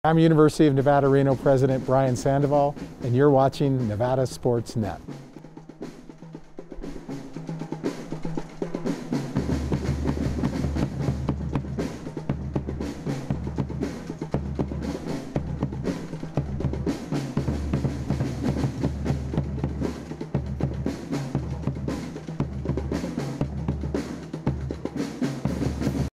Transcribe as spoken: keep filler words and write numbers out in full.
I'm University of Nevada, Reno President Brian Sandoval, and you're watching Nevada Sports Net.